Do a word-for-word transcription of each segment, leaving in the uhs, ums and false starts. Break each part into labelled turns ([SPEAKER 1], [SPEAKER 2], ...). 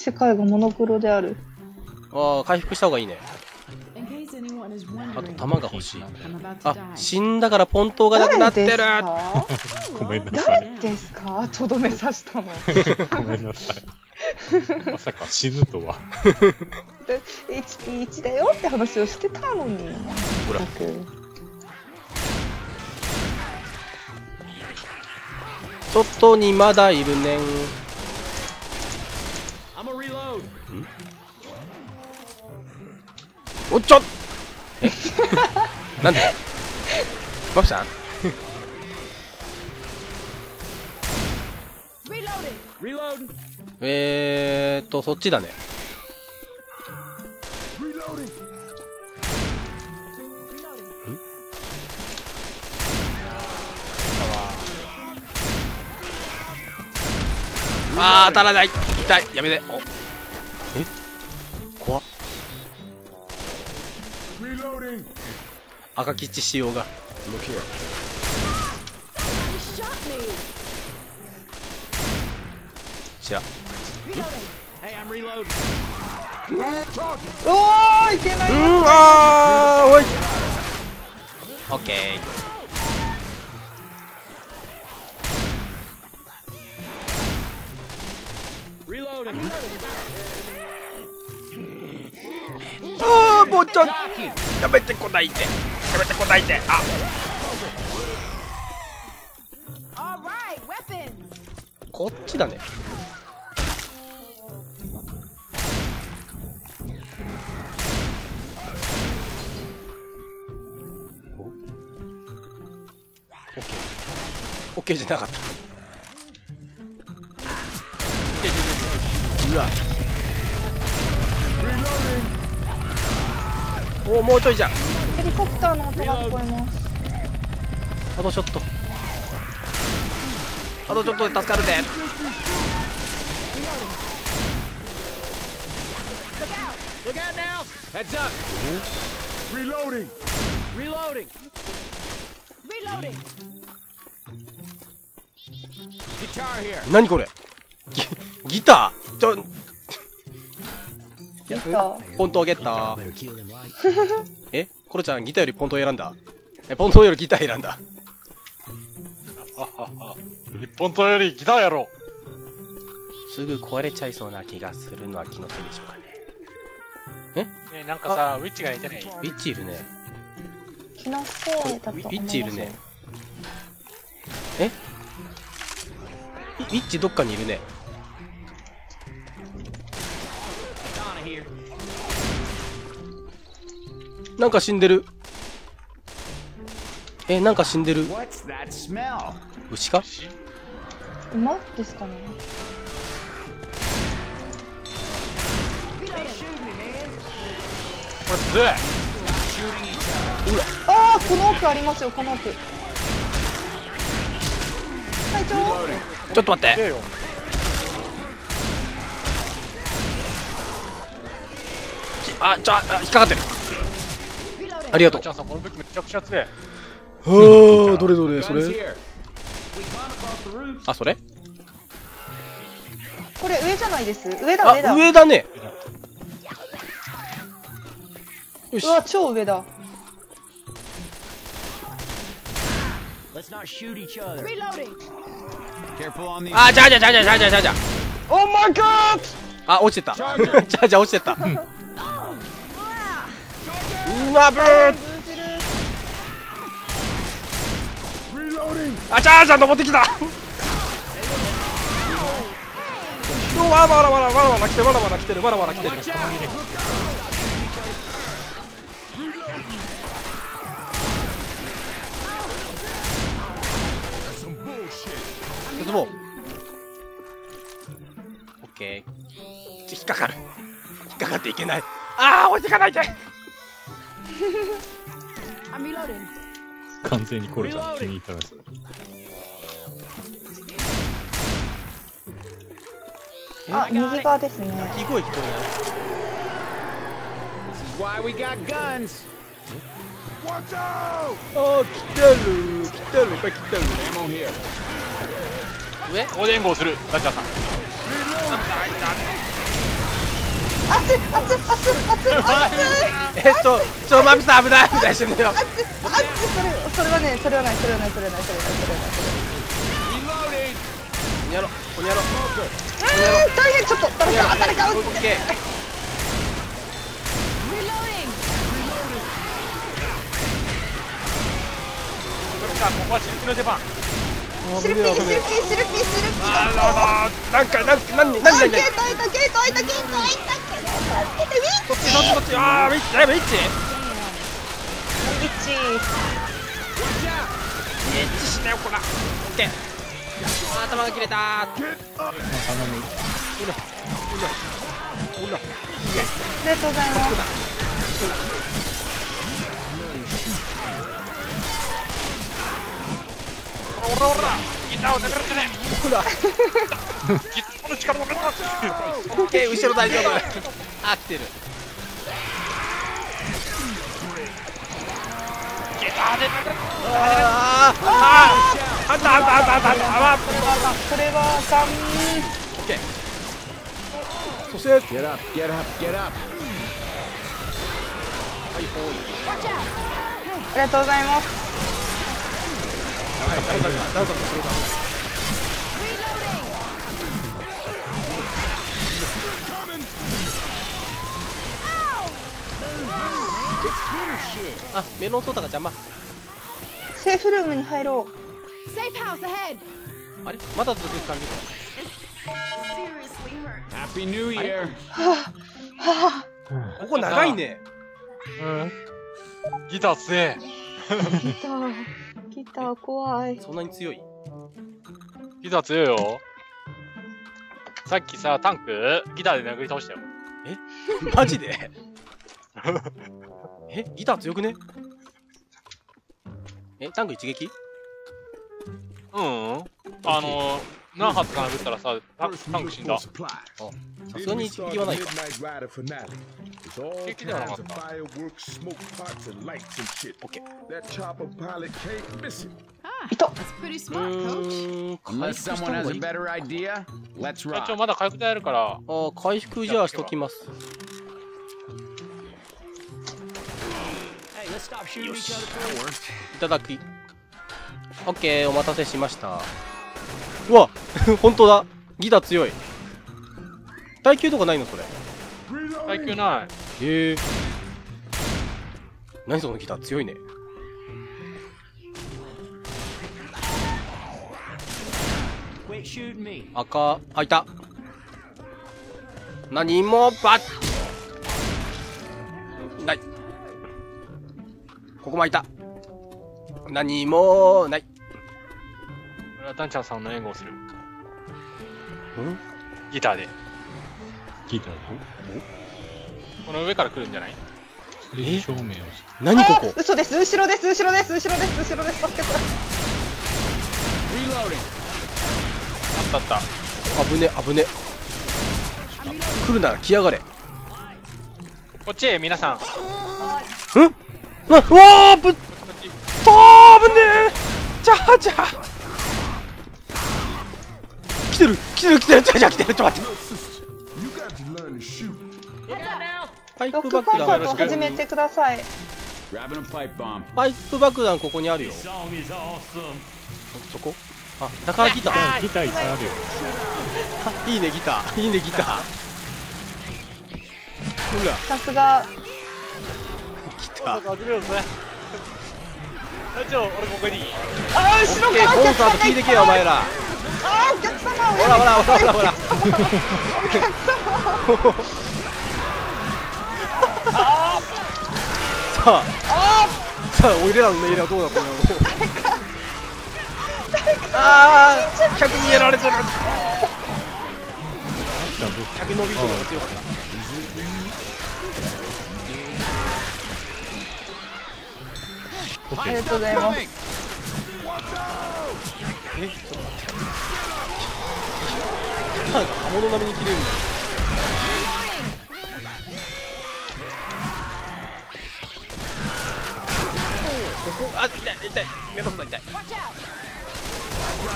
[SPEAKER 1] 世界がモノクロである。
[SPEAKER 2] ああ、回復した方がいいね。あと弾が欲しい。あ、死んだからポントがなくなってる。
[SPEAKER 3] ごめんなさい。
[SPEAKER 1] 誰ですか？とどめ刺したの。
[SPEAKER 3] ごめんなさい。まさか死ぬとは。
[SPEAKER 1] エイチピーワン だよって話をしてたのに。
[SPEAKER 2] ほら。外にまだいるねん。おっちょえなんでマフさんえーっとそっちだね。あー当たらない。痛い。やめて。おえ怖っ。赤吉仕様がじゃあ
[SPEAKER 1] おーいけない。
[SPEAKER 2] うんあーおいオッケー。ああもうちょっとやめてこないでやめてこないで。あこっちだね。オッケーオッケーじゃなかった。うわおおもうちょいじゃん。
[SPEAKER 1] ヘリコプターの音が聞こえます。
[SPEAKER 2] あとちょっとあとちょっとで助かるで。何これギ, ギターちょ
[SPEAKER 1] ギター
[SPEAKER 2] ポントをゲッターえコロちゃんギターよりポントを選んだ。えポントよりギター選んだ。
[SPEAKER 3] あはは日本刀よりギターやろ
[SPEAKER 2] う。すぐ壊れちゃいそうな気がするのは気のせいでしょうかね。
[SPEAKER 4] ねなんかさウィッチがいてない。
[SPEAKER 2] ウィッチいるね。
[SPEAKER 1] 気のせいだと思います。
[SPEAKER 2] ウィッチいるね。えウィッチどっかにいるね。なんか死んでる。えなんか死んでる。牛か
[SPEAKER 1] 馬ですかね。ああこの奥ありますよ。この奥隊長
[SPEAKER 2] ちょっと待って。あちょあ引っかかってる。ありがとう。
[SPEAKER 4] ちゃんさんこの武器めちゃくちゃ強い。
[SPEAKER 2] はあどれどれそれ。あそれ
[SPEAKER 1] これ上じゃないです。上だ上だ
[SPEAKER 2] あ上だね。よし
[SPEAKER 1] うわ超上だ。
[SPEAKER 2] あじゃあじゃあじゃあじゃあじゃあじゃあじゃあ
[SPEAKER 1] オーマイガー
[SPEAKER 2] あ落ちてった。じゃあじゃあ落ちてった。うわブーあちゃーちゃん登ってきた。わらわらわらわらわら来てるわらわら来てるわらわら来てる。鉄棒オッケー。引っかかる引っかかっていけない。ああ置いてかないで。
[SPEAKER 3] 完全にコロちゃん気に入ったらしい。
[SPEAKER 1] あ右側ですね。
[SPEAKER 2] 鳴き声聞こえない。ああ来てる来てるいっぱい来てる。
[SPEAKER 4] 上おでんごをするラチャーさん。
[SPEAKER 1] 熱い熱い熱い熱い熱い
[SPEAKER 2] えっとちょマミさん危ない危ないしてんだよ。
[SPEAKER 1] 熱い熱いそれそれはねそれはないそれはないそれはないそれはないそれはないそれはない
[SPEAKER 2] こにやろこにやろ
[SPEAKER 1] うーん大変ちょっと誰か誰か撃って
[SPEAKER 2] オッケー。
[SPEAKER 4] さあここはシルキの出番。
[SPEAKER 1] シルピーシルピーシルピーシルピー
[SPEAKER 2] あーなんかなんか何何
[SPEAKER 1] あ
[SPEAKER 2] 何何
[SPEAKER 1] ゲート開いたゲート開いたゲート開いたゲート開いた
[SPEAKER 2] そっちそっちそっちあーウィッチだいぶウィッチ
[SPEAKER 1] ウィッチ
[SPEAKER 2] エッチしなよこら。オッケー。あー頭が切れたー。うらうらうら
[SPEAKER 1] ありがとうございます
[SPEAKER 4] おらおらギターを殴らせね
[SPEAKER 2] ほら
[SPEAKER 4] ギターの力を抜か
[SPEAKER 2] オッケー後ろ大丈夫。あ来てる。
[SPEAKER 4] ギターで殴ら
[SPEAKER 2] あーあーあったあったあったあったあったあ
[SPEAKER 1] それはあかん
[SPEAKER 2] オッケー。そして
[SPEAKER 5] Get up, get up, get up.
[SPEAKER 2] はいほい。
[SPEAKER 1] ありがとうございます
[SPEAKER 2] 誰か誰か誰かそれだ。あメロンソーダが邪魔。
[SPEAKER 1] セーフルームに入ろう
[SPEAKER 6] Safe house ahead.
[SPEAKER 2] あれまだ続く感じ。
[SPEAKER 5] Happy New Year.
[SPEAKER 2] ここ長いね。
[SPEAKER 4] うんギター強え。
[SPEAKER 1] ギターギター怖い
[SPEAKER 2] そんなに強い。
[SPEAKER 4] ギター強いよ。さっきさタンクギターで殴り倒したよ。
[SPEAKER 2] えマジでえギター強くね。えタンク一撃。
[SPEAKER 4] うんあの何発か殴ったらさタンタンク死んだ。
[SPEAKER 2] さすがに一撃はないか。
[SPEAKER 4] 敵ではなかった。
[SPEAKER 1] いた
[SPEAKER 6] That's pretty
[SPEAKER 2] う
[SPEAKER 6] smart, coach.
[SPEAKER 2] ーん回
[SPEAKER 5] Unless
[SPEAKER 2] 復し
[SPEAKER 5] someone
[SPEAKER 2] た方
[SPEAKER 5] has
[SPEAKER 2] が
[SPEAKER 5] a
[SPEAKER 2] いい。
[SPEAKER 5] better idea, let's
[SPEAKER 4] 一
[SPEAKER 5] rock.
[SPEAKER 4] 応まだ回復台あるから。
[SPEAKER 2] あー回復じゃあしときます。よしいただき。オッケーお待たせしました。うわ本当だギター強い。耐久とかないのそれ。
[SPEAKER 4] 耐久ない。
[SPEAKER 2] へえ何そのギター強いね。赤開いた。何もバッない。ここも開いた。何もない。
[SPEAKER 4] 俺はダンちゃんさんの援護をする。
[SPEAKER 2] ん
[SPEAKER 4] ギターで。
[SPEAKER 3] ギター
[SPEAKER 4] この上から来るんじゃない？
[SPEAKER 3] で照明を
[SPEAKER 2] 何ここ。
[SPEAKER 1] 嘘です後ろです後ろです後ろです後ろです助けて
[SPEAKER 4] あったあった。
[SPEAKER 2] 危ね危ね。来るなら来やがれ。ん
[SPEAKER 4] こっちへ皆さん。
[SPEAKER 2] なうわーぶっとーぶねーじゃあじゃあ来てる来てる来てるじゃあじゃあ来てるちょっと待って。パイ
[SPEAKER 1] ロック
[SPEAKER 2] プ爆弾
[SPEAKER 1] コンサートを始めてください
[SPEAKER 5] Grabbing a pipe bomb.
[SPEAKER 2] パイプ爆弾ここにあるよ。そこあだからギター。
[SPEAKER 3] ギターいっぱいあるよ。
[SPEAKER 2] あいいねギターいいねギター。ほら
[SPEAKER 1] さすが
[SPEAKER 2] ギター。
[SPEAKER 4] 始めようぜ。隊長、俺ここにいい。
[SPEAKER 1] あー後ろ
[SPEAKER 2] オッケーコンサート聞いてけよお前ら。
[SPEAKER 1] あーお客様
[SPEAKER 2] ほらほらほらほらほら。さあさあ俺らの命令はどうなったの。ああ客にやられてる。客のビートが強かった。
[SPEAKER 1] ありがとうございます
[SPEAKER 2] えちょっと待ってなんか刃物並みに切れるんだよ。ここあ痛い痛い目のこと痛い。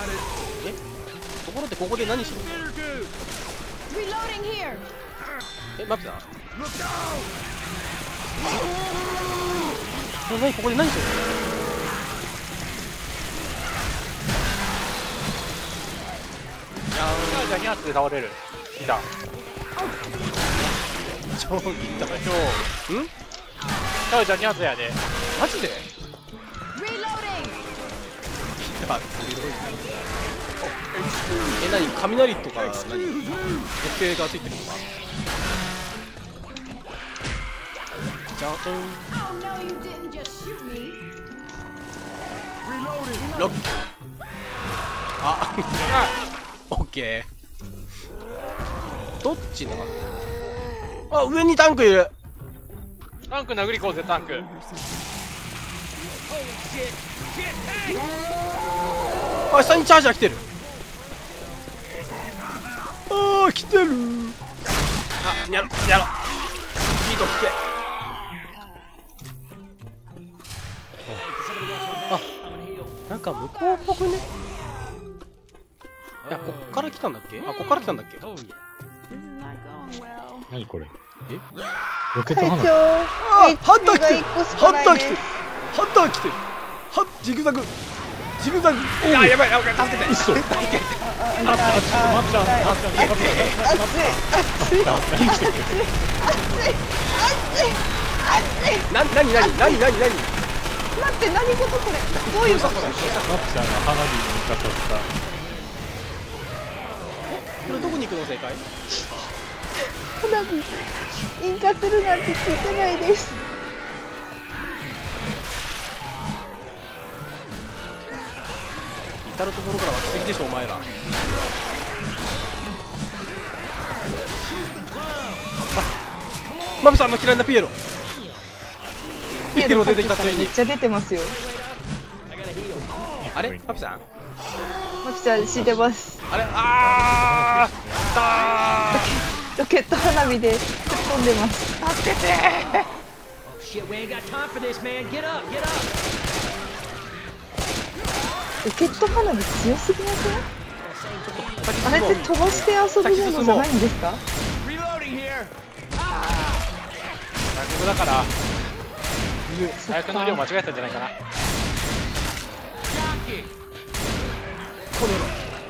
[SPEAKER 2] えところでここで何してるの。
[SPEAKER 6] Reloading here.
[SPEAKER 2] え、待ってな。え、なにここで何するの？
[SPEAKER 4] じゃあに発で倒れる。ギター。
[SPEAKER 2] 超ギター。
[SPEAKER 4] 今日。
[SPEAKER 2] ん？
[SPEAKER 4] チャウちゃんに発やで。
[SPEAKER 2] マジで？ギターえ、なに雷とか何？時計がついてるのか？じゃん。ロック。あ、オッケー。どっちだ？あ、上にタンクいる。
[SPEAKER 4] タンク殴りこうぜ、タンク。
[SPEAKER 2] あ、下にチャージャー来てる。あー、来てる。あ、やろ、やろ。スピード来て。あ、なんか向こうっぽくね。いや、こっから来たんだっけ？あ、こっから来たんだっけ？
[SPEAKER 3] 何これ？
[SPEAKER 2] え？
[SPEAKER 3] ロケット
[SPEAKER 1] 隊長、
[SPEAKER 3] 花火。
[SPEAKER 2] あ、ハンター来てる。
[SPEAKER 1] いっこし
[SPEAKER 2] ハ
[SPEAKER 1] かないです
[SPEAKER 2] ンター来てる。ハンター来てる。は、ジグザグ。ジグザグ。いや、やばい、やばい、助けて。
[SPEAKER 3] 嘘。あ、あ、ちょっと待って、待って、待って、待って、
[SPEAKER 2] な、なになになになになに？
[SPEAKER 1] 待って、何事これ、どういうこと？
[SPEAKER 3] マッちゃんが花火に向かった。
[SPEAKER 2] これどこに行くの？正解？
[SPEAKER 1] 花火引火するなんて聞いてないです。
[SPEAKER 2] 至る所から湧きすぎでしょお前ら。あ、マブさんの嫌いなピエロ。ピエロ出てきたついに。
[SPEAKER 1] めっちゃ出てますよ。
[SPEAKER 2] あれマブさん？
[SPEAKER 1] マキちゃん死んでます。
[SPEAKER 2] あれあー
[SPEAKER 1] ロケット花火で突っ込んでます。助けてロケット花火強すぎません？あれって飛ばして遊ぶものじゃないんですか？
[SPEAKER 4] 外国だから火薬の量間違えたんじゃないかな。
[SPEAKER 2] この野郎。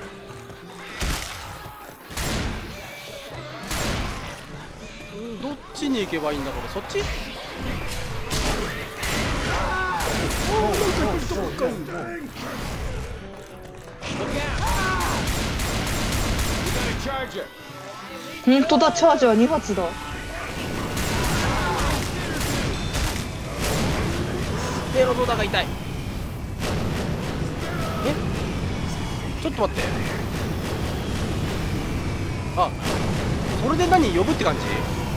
[SPEAKER 2] うん、どっちに行けばいいんだこれ？そっち？
[SPEAKER 1] 本当だ、チャージャーに発だ。
[SPEAKER 2] ペロドダが痛い。え？ちょっと待って。あ、それで何呼ぶって感じ？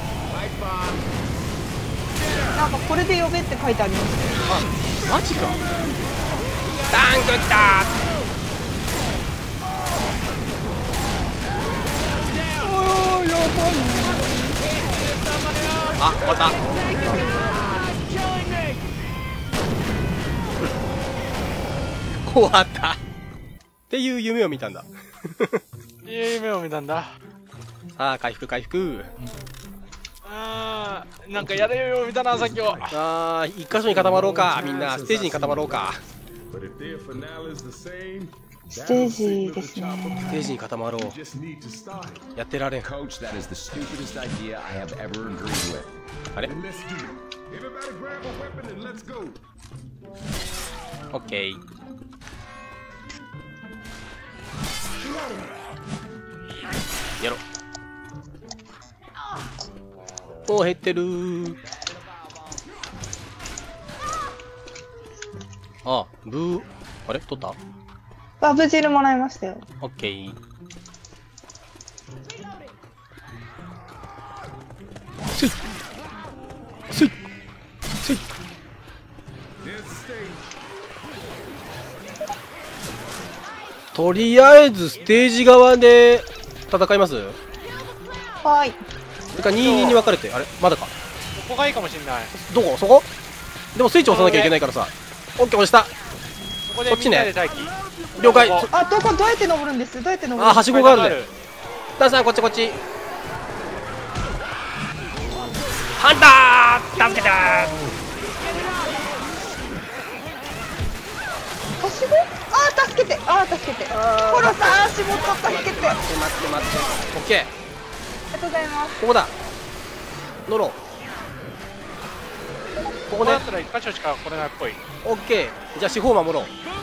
[SPEAKER 1] なんかこれで呼べって書いてありますね。
[SPEAKER 2] あ、マジか。タンク来た。おー、やばい。あ、終わった。終わったっていう夢を見たんだ。
[SPEAKER 4] いい夢を見たんだ。
[SPEAKER 2] さあ回復回復。
[SPEAKER 4] あー、なんかやれる夢を見たな、さっきは。
[SPEAKER 2] あー、一箇所に固まろうか。みんなステージに固まろうか。
[SPEAKER 1] ステージですね。
[SPEAKER 2] ステージに固まろう。やってられん。
[SPEAKER 5] Coach, that is the stupidest idea I have ever agreed with.
[SPEAKER 2] あれ？オッケー。やろ。もう減ってるー。あ、ブー。あれ取った？
[SPEAKER 1] バブ汁もらいましたよ。
[SPEAKER 2] オッケー。スイッスイッスイッ。とりあえずステージ側で戦います。
[SPEAKER 1] はい。
[SPEAKER 2] それからにたいにに分かれて、あれまだか。
[SPEAKER 4] ここがいいかもしんない。
[SPEAKER 2] どこそこ？でもスイッチ押さなきゃいけないからさ。オッケー押した。
[SPEAKER 4] ここでみ
[SPEAKER 2] こっちね
[SPEAKER 4] んなで待機。
[SPEAKER 2] 了解。
[SPEAKER 4] ここ
[SPEAKER 1] あ、どこどうやって登るんです？どうやって登るんですか？
[SPEAKER 2] あ、はしごがあるね。ダンさんこっちこっち。 ハンター助けて
[SPEAKER 1] 走る。あー助けて、あー助けて。コロさん足元助けて。あり
[SPEAKER 2] 待って待って待ってオッケー
[SPEAKER 1] がとうございます。
[SPEAKER 2] ここだ乗ろうここね
[SPEAKER 4] ここだったら一箇所しか来れないっぽい。
[SPEAKER 2] オッケーじゃあ四方守ろう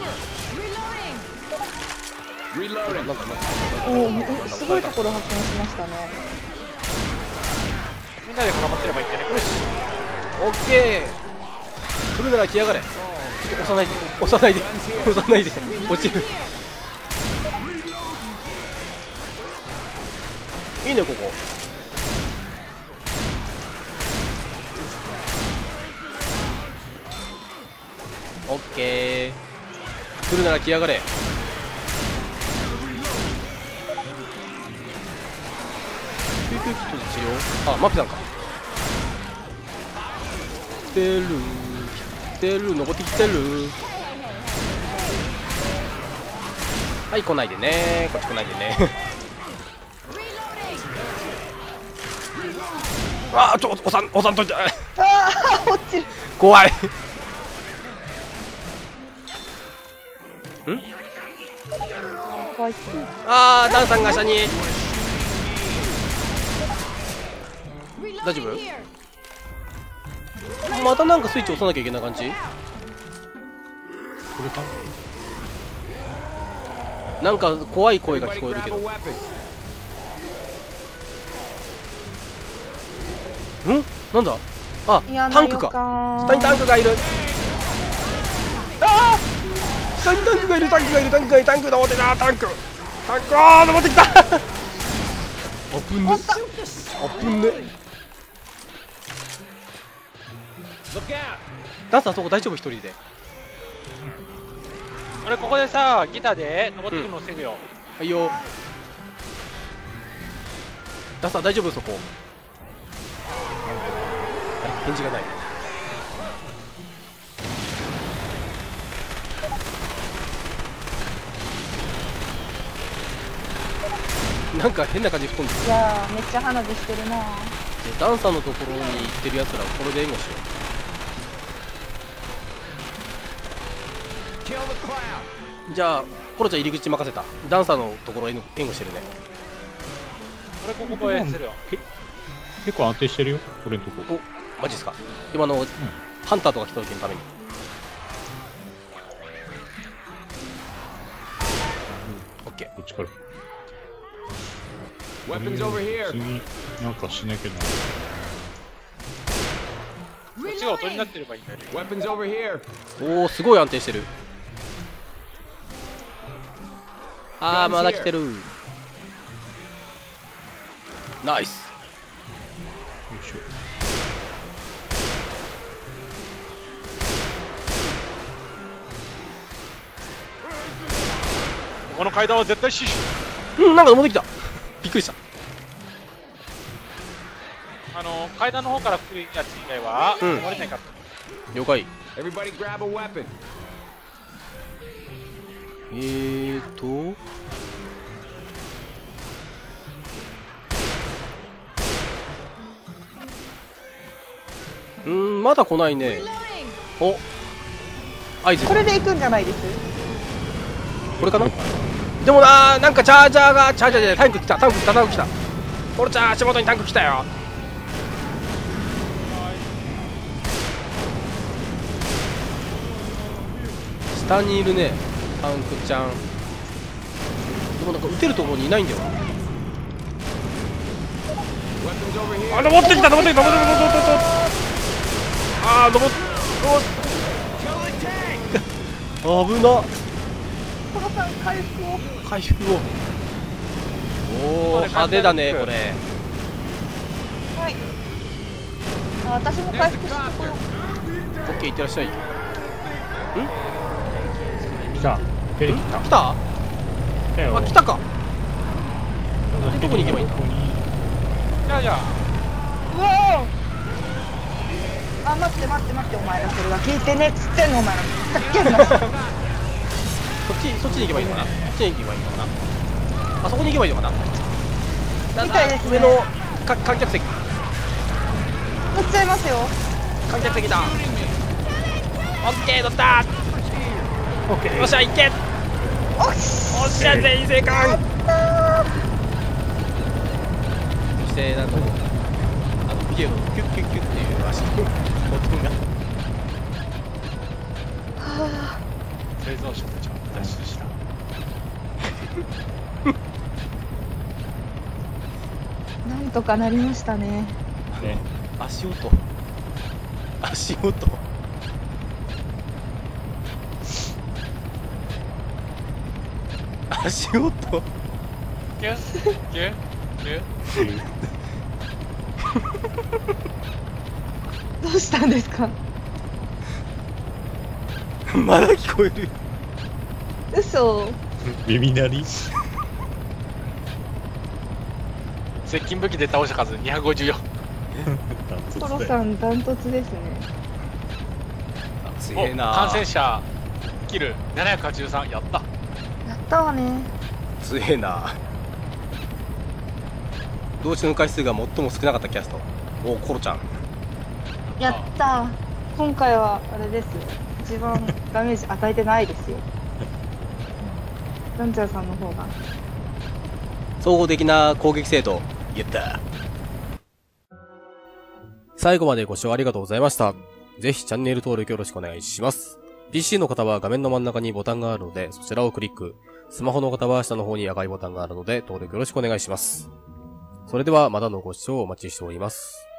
[SPEAKER 5] Reloading.
[SPEAKER 2] なんかなんか
[SPEAKER 1] おお、すごいところ発見しましたね。
[SPEAKER 4] みんなで絡まってればいいんじゃね。よし。
[SPEAKER 2] オッケー来るなら来やがれ押さないで押さないで押さないで落ちるいいねここオッケー来るなら来やがれ救急器と治療あマピさんか来てる来てる登ってきてるはい来ないでねこっち来ないでねあーちょ押さん押さんといて
[SPEAKER 1] ああ落ちる。
[SPEAKER 2] 怖いん
[SPEAKER 1] かわいそう。
[SPEAKER 2] あーダンさんが下に大丈夫またなんかスイッチ押さなきゃいけない感じ
[SPEAKER 3] これか
[SPEAKER 2] なんか怖い声が聞
[SPEAKER 5] Everybody
[SPEAKER 2] こえる
[SPEAKER 5] grab
[SPEAKER 2] け
[SPEAKER 5] a
[SPEAKER 2] ど
[SPEAKER 5] weapon.
[SPEAKER 2] んなんだあ
[SPEAKER 1] 嫌な
[SPEAKER 2] タンクか
[SPEAKER 1] 予感。
[SPEAKER 2] 下にタンクがいるあー下にタンクがいるタンクがいるタンクがいるタンク登ってたタンクタンクあー登ってきたあぶねあぶね
[SPEAKER 5] Look out.
[SPEAKER 2] ダンさんそこ大丈夫一人で
[SPEAKER 4] 俺ここでさ、ギターで登ってくるのを防ぐよ。
[SPEAKER 2] はいよダンさん大丈夫そこ返事がないなんか変な感じで吹っ飛んでる
[SPEAKER 1] いやーめっちゃ花火してるな。
[SPEAKER 2] ダンさんのところに行ってるやつらをこれで援護しよ
[SPEAKER 5] Kill the clown.
[SPEAKER 2] うじゃあコロちゃん入り口任せたダンサーのところを援護援護してるね
[SPEAKER 4] 俺ここ防衛するよ。
[SPEAKER 3] 結構安定してるよ俺のとこ
[SPEAKER 2] おマジっすか今の、ハンターとか来た時のためにオッケ
[SPEAKER 3] こっちから
[SPEAKER 5] Weapons over here.
[SPEAKER 3] 次なんかしなきゃな
[SPEAKER 4] こっちが音になってればいいんだよね。
[SPEAKER 5] Weapons over here.
[SPEAKER 2] ーおおすごい安定してるあーまだ来てるナイス
[SPEAKER 3] よいしょ
[SPEAKER 4] この階段は絶対死守。
[SPEAKER 2] うんなんか登ってきたびっくりした
[SPEAKER 4] あの階段の方から来るやつ以外は
[SPEAKER 2] うん
[SPEAKER 4] 登れないから。
[SPEAKER 2] 了解
[SPEAKER 5] Everybody grab a weapon.
[SPEAKER 2] えーとうーんまだ来ないねお合図
[SPEAKER 1] これで行くんじゃないです。
[SPEAKER 2] これかなでもなーなんかチャージャーがチャージャーじゃないタンク来たタンク来たタンク来たコロちゃん足元にタンク来たよ下にいるねタンクちゃんでもなんか撃てるところにいないんだよ
[SPEAKER 5] Weapons over here.
[SPEAKER 2] あ登ってきた登ってきた登ってきた登ってきたあー登っ登っ危な
[SPEAKER 1] コロさん回復を。
[SPEAKER 2] 回復をおお派手だねこれ
[SPEAKER 1] はい。あ私も回復してこよう。
[SPEAKER 2] オッケーいってらっしゃい
[SPEAKER 3] 来た出てきた
[SPEAKER 2] 来た
[SPEAKER 3] 来たよ
[SPEAKER 2] あ来たかどこに行けばいいんだ
[SPEAKER 4] じゃあじゃあ
[SPEAKER 1] うわーあ待って待って待ってお前らそれは聞いてねっつってんのお前らふざけんな
[SPEAKER 2] そっちそっちに行けばいいのかなそっちに行けばいいのかなあそこに行けばいいのかな
[SPEAKER 1] みたいですね
[SPEAKER 2] 上のか観客席
[SPEAKER 1] 乗っちゃいますよ。
[SPEAKER 2] 観客席だ。オッケー、乗った。
[SPEAKER 3] オッケー。
[SPEAKER 2] よっしゃ、行け。
[SPEAKER 1] おっし
[SPEAKER 2] おっしゃ、全員生還。そしてなんかもうあのピエロのキュッキュッキュッっていう足の音が
[SPEAKER 4] 生存者たちは脱出した。
[SPEAKER 1] なんとかなりましたね。
[SPEAKER 3] ね。
[SPEAKER 2] 足音足音足音
[SPEAKER 4] キュッキュッキュッ。
[SPEAKER 1] どうしたんですか？
[SPEAKER 2] まだ聞こえる。
[SPEAKER 1] 嘘。
[SPEAKER 3] 耳鳴り
[SPEAKER 4] 接近武器で倒した数にひゃくごじゅうよん。
[SPEAKER 1] トロさんダントツですね。
[SPEAKER 2] 強えな。
[SPEAKER 4] 感染者キルななひゃくはちじゅうさん。やった。
[SPEAKER 1] やったわね。
[SPEAKER 2] 強えな。同時の回数が最も少なかったキャスト。おお、コロちゃん。
[SPEAKER 1] やった今回はあれですよ。一番ダメージ与えてないですよ。ランチャーさんの方が。
[SPEAKER 2] 総合的な攻撃精度。やった。最後までご視聴ありがとうございました。ぜひチャンネル登録よろしくお願いします。ピーシー の方は画面の真ん中にボタンがあるので、そちらをクリック。スマホの方は下の方に赤いボタンがあるので、登録よろしくお願いします。それではまたのご視聴お待ちしております。